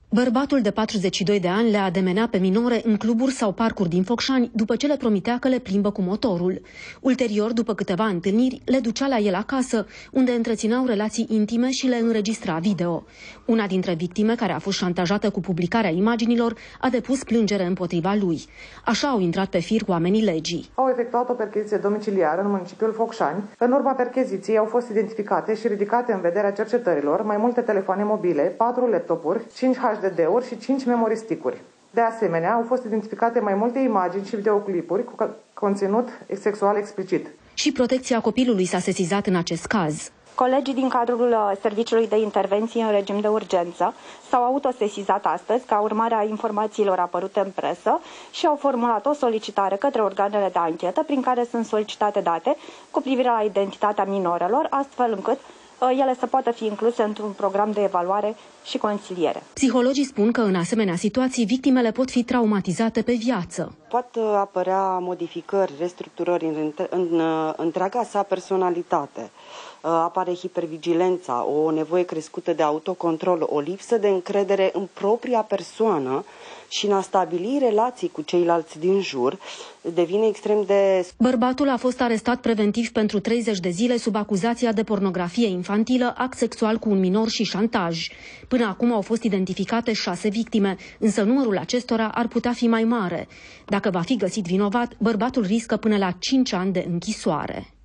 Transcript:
Bărbatul de 42 de ani le ademenea pe minore în cluburi sau parcuri din Focșani după ce le promitea că le plimbă cu motorul. Ulterior, după câteva întâlniri, le ducea la el acasă, unde întrețineau relații intime și le înregistra video. Una dintre victime, care a fost șantajată cu publicarea imaginilor, a depus plângere împotriva lui. Așa au intrat pe fir oamenii legii. Au efectuat o percheziție domiciliară în municipiul Focșani. În urma percheziției au fost identificate și ridicate în vederea cercetărilor mai multe telefoane mobile, 4 laptopuri, 5 HDD-uri și 5 memory stick-uri. De asemenea, au fost identificate mai multe imagini și videoclipuri cu conținut sexual explicit. Și protecția copilului s-a sesizat în acest caz. Colegii din cadrul Serviciului de Intervenție în regim de urgență s-au autosesizat astăzi ca urmare a informațiilor apărute în presă și au formulat o solicitare către organele de anchetă prin care sunt solicitate date cu privire la identitatea minorelor, astfel încât ele să poată fi incluse într-un program de evaluare și consiliere. Psihologii spun că în asemenea situații victimele pot fi traumatizate pe viață. Pot apărea modificări, restructurări în întreaga sa personalitate. Apare hipervigilența, o nevoie crescută de autocontrol, o lipsă de încredere în propria persoană și în a stabili relații cu ceilalți din jur, devine extrem de... Bărbatul a fost arestat preventiv pentru 30 de zile sub acuzația de pornografie infantilă, act sexual cu un minor și șantaj. Până acum au fost identificate 6 victime, însă numărul acestora ar putea fi mai mare. Dacă va fi găsit vinovat, bărbatul riscă până la 5 ani de închisoare.